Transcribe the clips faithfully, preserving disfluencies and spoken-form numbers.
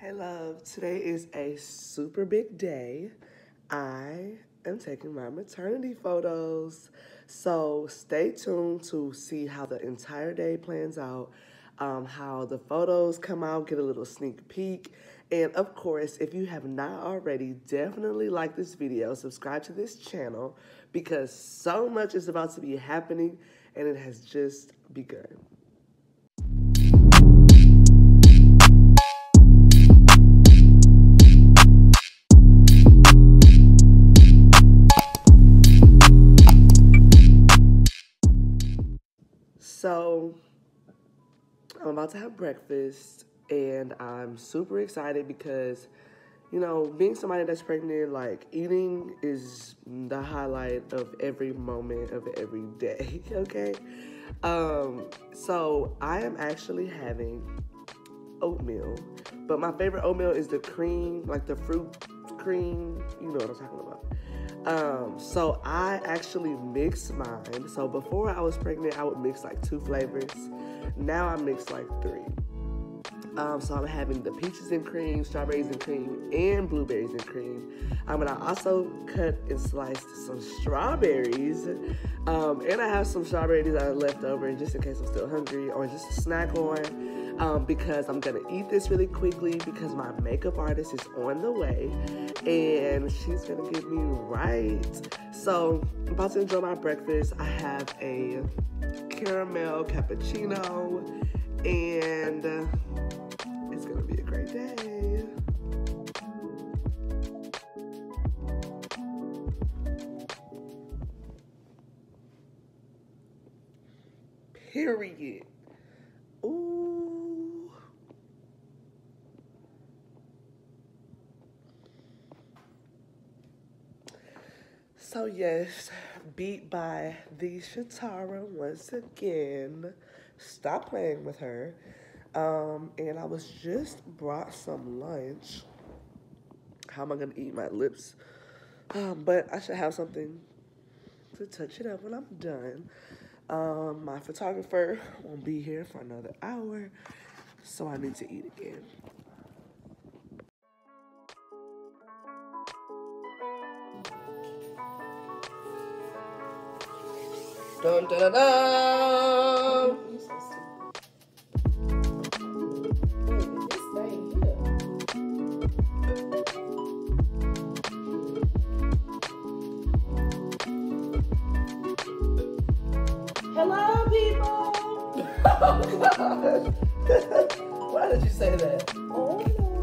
Hey love, today is a super big day. I am taking my maternity photos. So stay tuned to see how the entire day plans out, um, how the photos come out, get a little sneak peek. And of course, if you have not already, definitely like this video, subscribe to this channel because so much is about to be happening and it has just begun. So, I'm about to have breakfast, and I'm super excited because, you know, being somebody that's pregnant, like, eating is the highlight of every moment of every day, okay? Um, so, I am actually having oatmeal, but my favorite oatmeal is the cream, like the fruit cream, you know what I'm talking about. Um, so I actually mix mine. So before I was pregnant, I would mix like two flavors. Now I mix like three. Um, so I'm having the peaches and cream, strawberries and cream, and blueberries and cream. Um, and I also cut and sliced some strawberries. Um, and I have some strawberries that are left over just in case I'm still hungry or just to snack on. Um, because I'm gonna eat this really quickly because my makeup artist is on the way and she's gonna get me right. So I'm about to enjoy my breakfast. I have a caramel cappuccino and uh, it's gonna be a great day. Period. Ooh. So yes, beat by the Shatara once again. Stop playing with her. Um, and I was just brought some lunch. How am I gonna eat my lips? Um, but I should have something to touch it up when I'm done. Um, my photographer won't be here for another hour, so I need to eat again. Dun, dun, dun, dun. Hello, people. Oh God! Why did you say that? Oh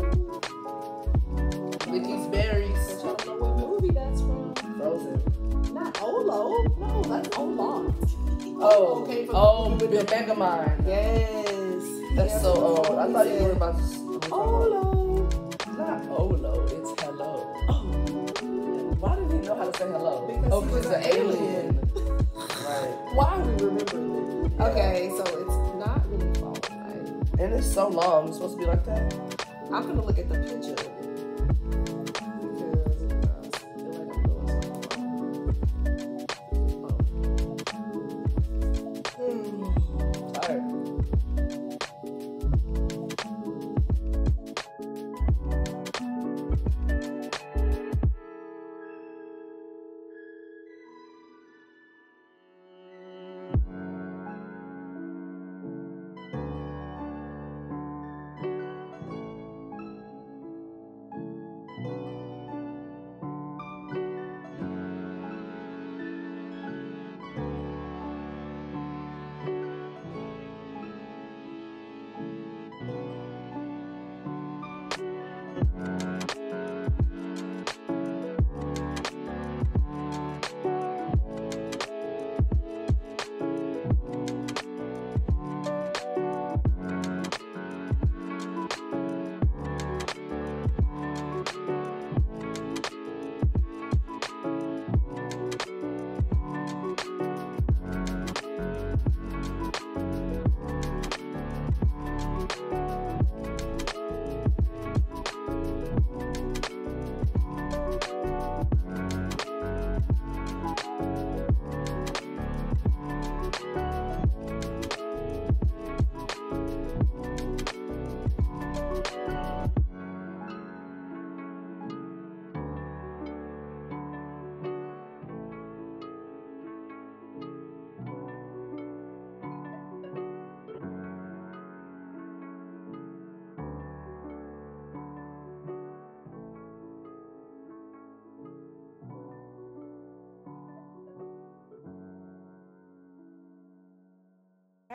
no. Vicky's Berries. I don't know what movie that's from. Frozen. Not Olo. No, that's Olaf. Oh, okay. oh, the Megamind. Yes. That's Yes, so old. I thought you said were about to. Olo. It's not Olo. It's hello. Oh. Why did he know how to say hello? Because oh, he because was he's an an alien. Right. Why are we remembering that? Yeah. Okay, so it's not really fault, right? And it's so long. It's supposed to be like that. I'm gonna look at the picture because I feel like I'm doing something wrong. Hmm. Tired.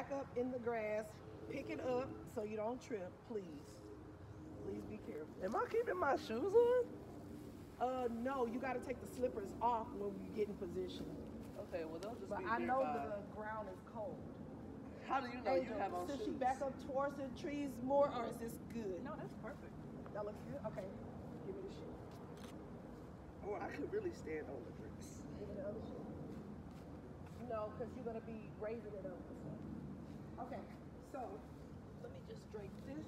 back up in the grass. Pick it up so you don't trip, please. Please be careful. Am I keeping my shoes on? Uh, no, you got to take the slippers off when you get in position. Okay, well they'll just But be I know nearby. the ground is cold. How do you know Angel, you have on should shoes? she back up towards the trees more, or is this good? No, that's perfect. That looks good? Okay. Give me the shit. Oh, I could really stand on the dress. Give me the other shit. No, because you're going to be raising it up. Okay, so let me just drape this.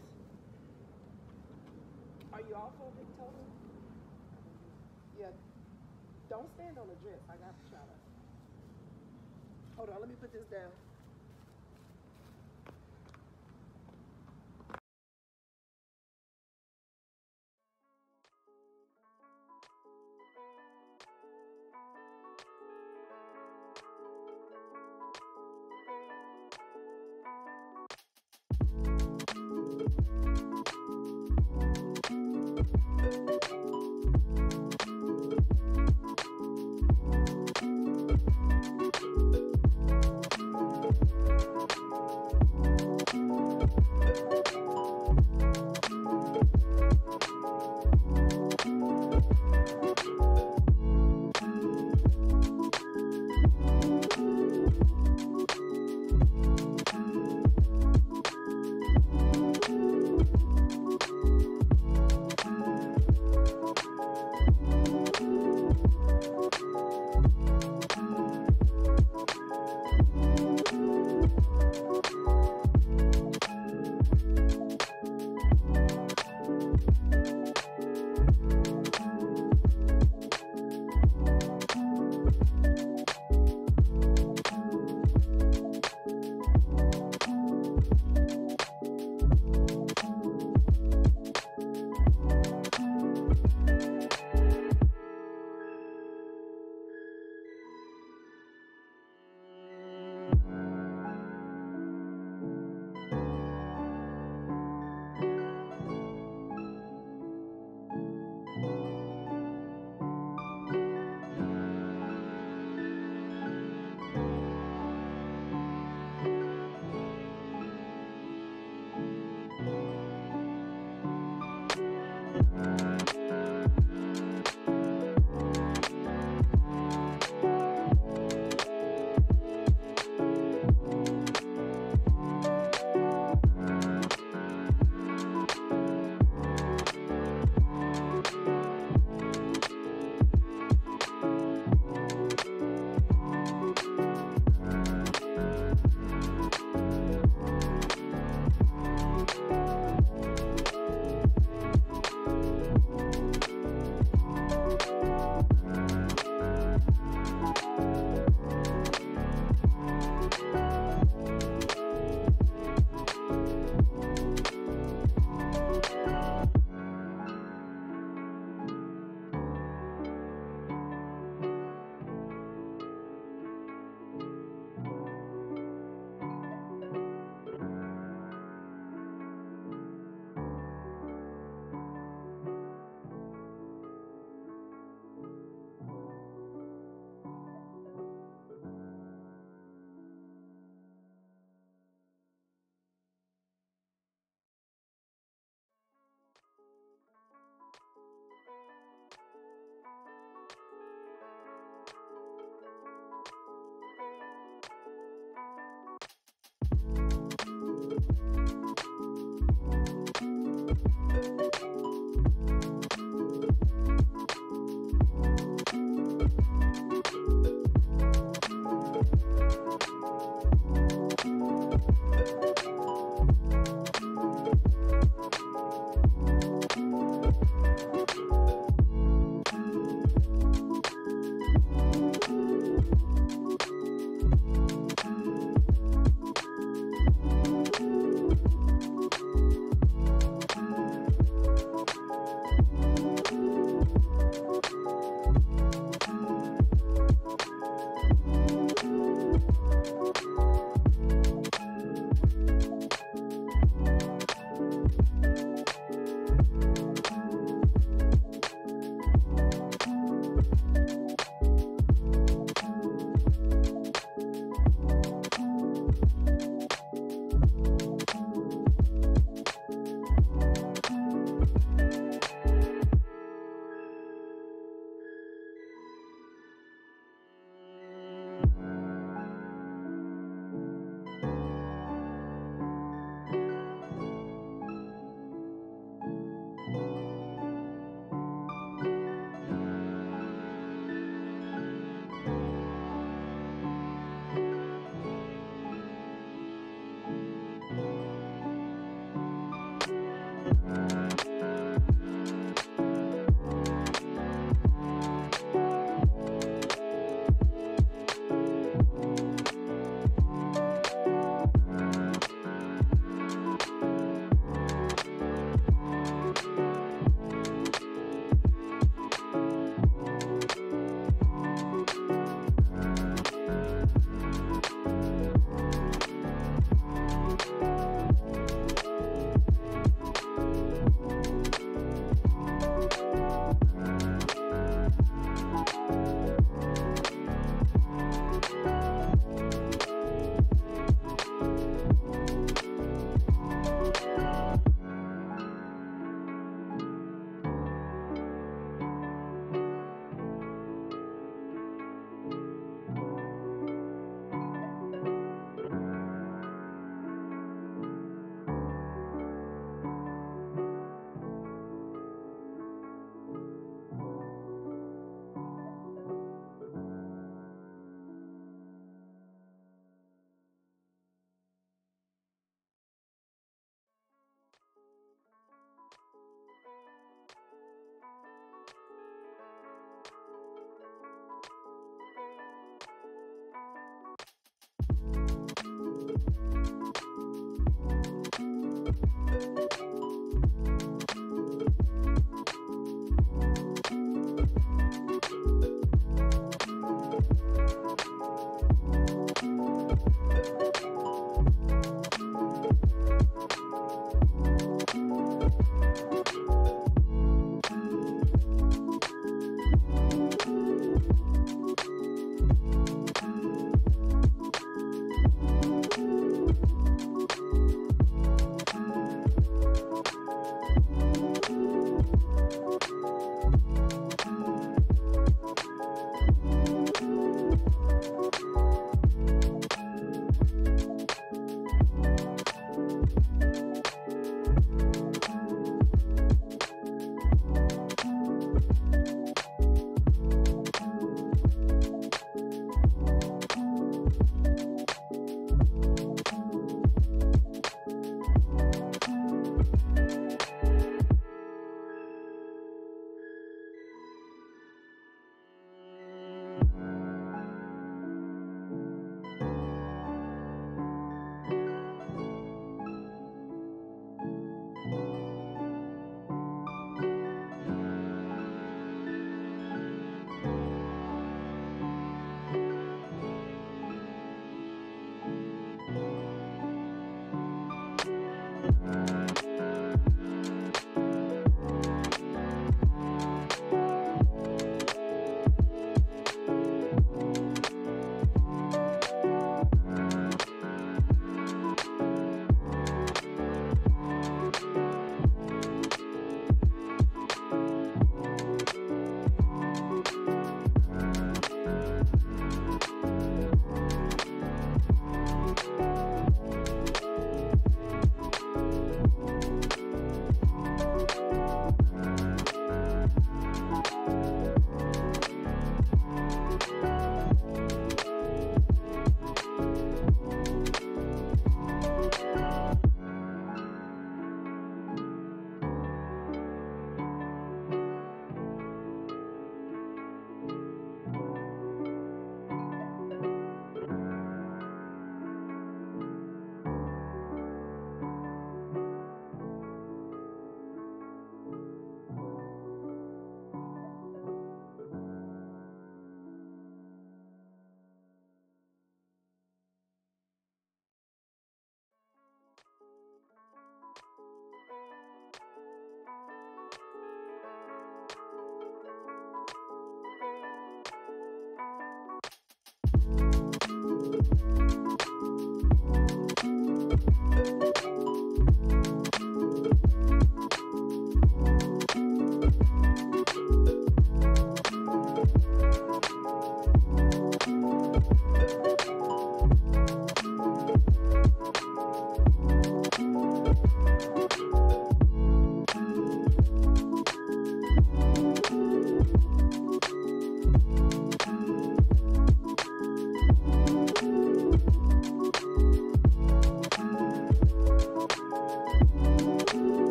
Are you off on Big Toe? Yeah. Don't stand on the dress. I got to try to. Hold on, let me put this down.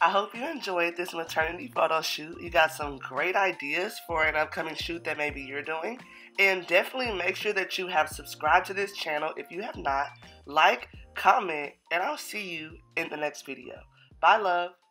I hope you enjoyed this maternity photo shoot. You got some great ideas for an upcoming shoot that maybe you're doing. And definitely make sure that you have subscribed to this channel if you have not. Like, comment, and I'll see you in the next video. Bye, love.